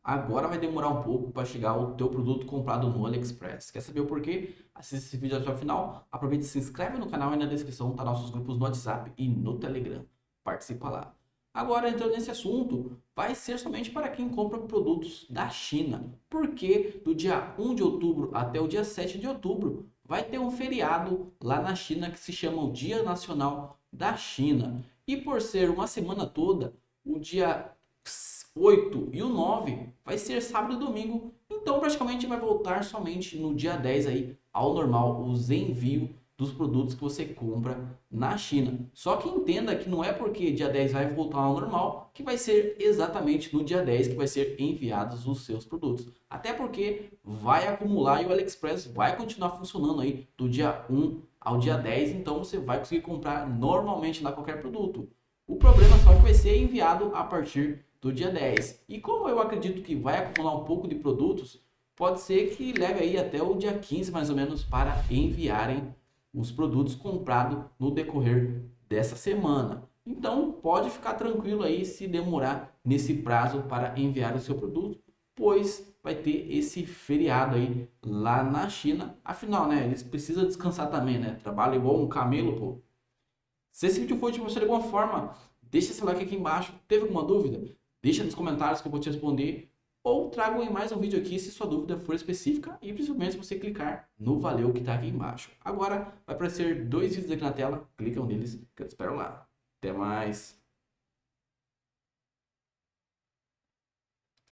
agora vai demorar um pouco para chegar o teu produto comprado no AliExpress. Quer saber o porquê? Assista esse vídeo até o final. Aproveite e se inscreve no canal e na descrição tá nossos grupos no WhatsApp e no Telegram. Participa lá. Agora, entrando nesse assunto, vai ser somente para quem compra produtos da China, porque do dia 1 de outubro até o dia 7 de outubro vai ter um feriado lá na China que se chama o Dia Nacional da China. E por ser uma semana toda, o dia 8 e o 9 vai ser sábado e domingo, então praticamente vai voltar somente no dia 10 aí ao normal os envios dos produtos que você compra na China. Só que entenda que não é porque dia 10 vai voltar ao normal que vai ser exatamente no dia 10 que vai ser enviados os seus produtos. Até porque vai acumular e o AliExpress vai continuar funcionando aí do dia 1 ao dia 10, então você vai conseguir comprar normalmente lá qualquer produto. O problema só é que vai ser enviado a partir do dia 10. E como eu acredito que vai acumular um pouco de produtos, pode ser que leve aí até o dia 15 mais ou menos para enviarem os produtos comprados no decorrer dessa semana. Então pode ficar tranquilo aí se demorar nesse prazo para enviar o seu produto, pois vai ter esse feriado aí lá na China. Afinal, né, eles precisam descansar também, né? Trabalha igual um camelo, pô. Se esse vídeo foi de você de alguma forma, deixa seu like aqui embaixo. Teve alguma dúvida? Deixa nos comentários que eu vou te responder. Ou trago em mais um vídeo aqui se sua dúvida for específica e principalmente se você clicar no valeu que está aqui embaixo. Agora vai aparecer dois vídeos aqui na tela, clica neles que eu te espero lá. Até mais!